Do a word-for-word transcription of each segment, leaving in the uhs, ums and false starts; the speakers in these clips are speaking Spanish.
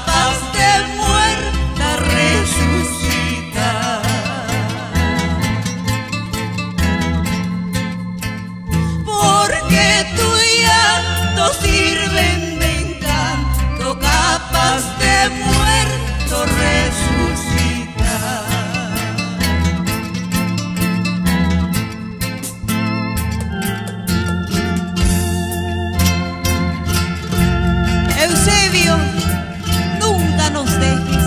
capaz de muerta resucitar. Porque tu llanto sirven de encanto, capaz de muerto resucitar. Eusebio, nunca nos dejes.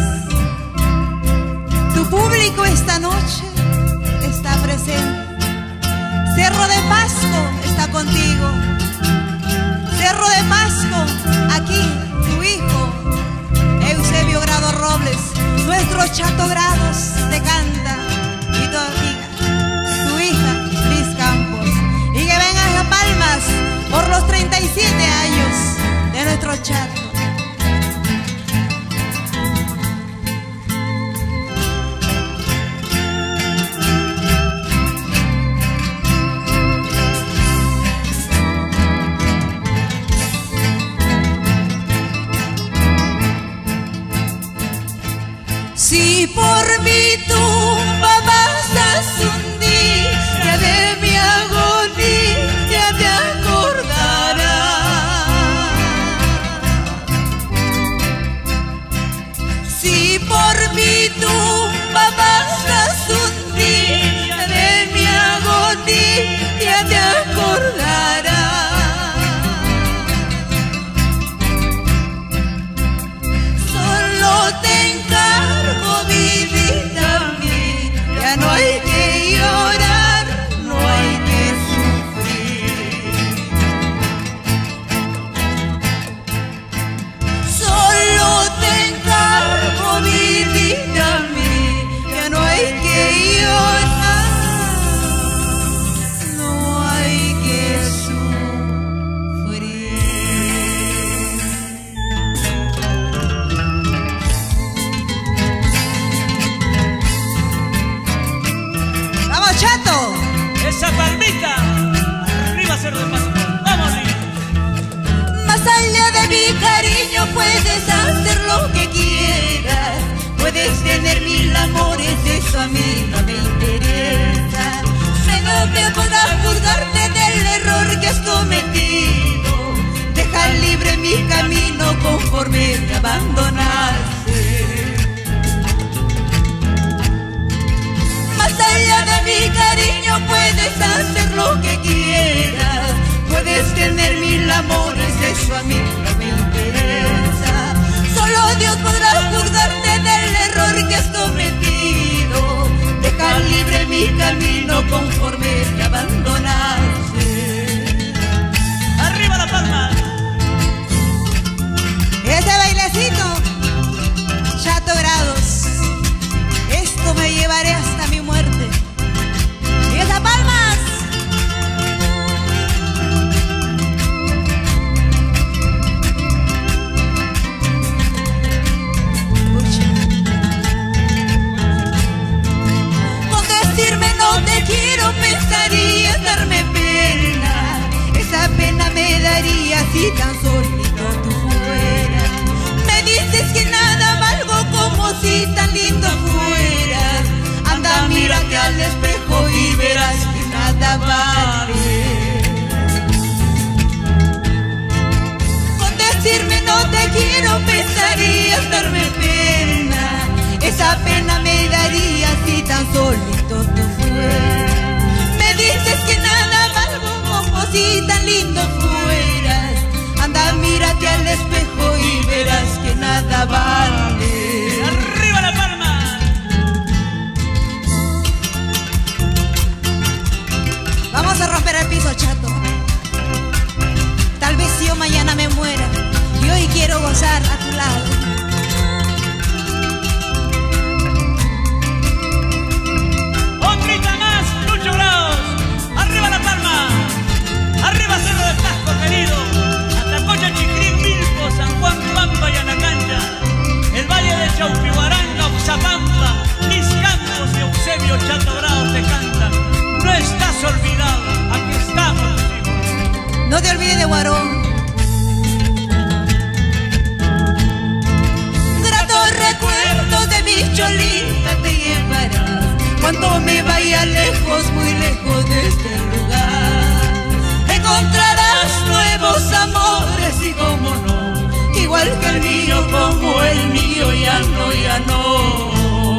Tu público esta noche está presente. Cerro de Pasco está contigo. Cerro de Pasco, aquí tu hijo Eusebio Grado Robles, nuestros Chato Grados te canta, y tu amiga, tu hija Liz Campos. Y que vengas a Palmas por los treinta y siete años de nuestro Chato. Si por mi tumba pasas un día de mi agonía te acordarás. Si por mi tumba pasas un día de mi agonía te acordarás. Solo te encargo mi vida a mí, ya no hay que llorar, no hay que sufrir. Solo te encargo mi vida a mí, ya no hay que llorar, no hay que sufrir. Chato, esa palmita, arriba Cerro de Pasco, vamos niños. Más allá de mi cariño puedes hacer lo que quieras, puedes tener mil amores, eso a mí no me interesa. No me podrás juzgarte del error que has cometido, deja libre mi camino conforme me abandonaste. Más allá de mi cariño puedes hacer lo que quieras, puedes tener mil amores, eso a mí no me interesa. Solo Dios podrá juzgarte del error que has cometido, dejar libre mi camino conforme me abandonaste. Arriba La Palma. Ese bailecito, Chato Grados, esto me llevaré hasta mi muerte. ¡Y esas palmas! Escucha. Con decirme no te quiero pensarías darme pena. Esa pena me daría si tan solito tú fueras. Me dices que nada valgo como si tan lindo fueras. Anda, mírate al espejo y verás que nada vale. Con decirme no te quiero pensarías darme pena. Esa pena me daría si tan solito tú fueras. Me dices que nada valgo como si tan lindo fueras. Anda, mírate al espejo y verás que nada vale. Arriba La Palma. Vamos a romper el piso, Chato. Tal vez yo mañana me muera y hoy quiero gozar a tu lado. Otrita más, Lucho Grados. Arriba La Palma. Arriba Cerro de Pasco, querido. Atacocha, Chicrín, Milpo, San Juan, Pampa y Anacancha. El Valle de Chaupihuaranga, Oxapampa, Liz Campos y Eusebio Chato Grados te cantan. No estás olvidado, aquí estamos. No te olvides de Guarón. Cuando me vaya lejos, muy lejos de este lugar, encontrarás nuevos amores y como no, igual que el mío, como el mío, ya no, ya no.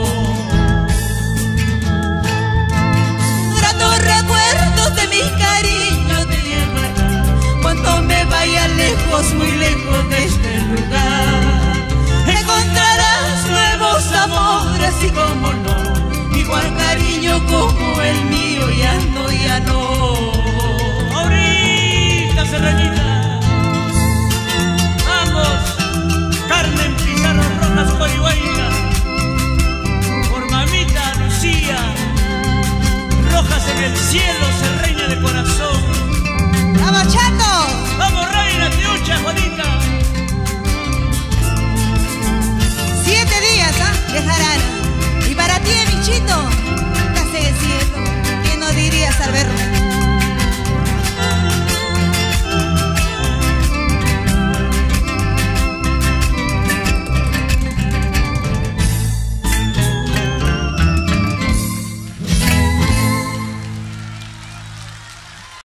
Gratos recuerdos de mi cariño te llevará cuando me vaya lejos, muy lejos de este lugar. Encontrarás nuevos amores y como no, igual cariño como el mío, ya no, ya no. Ahorita, Serranita. Vamos, Carmen Pizarro Rojas Corihuayca, por mamita Lucía Rojas en el cielo, serreña de corazón. ¡Vamos, chatos!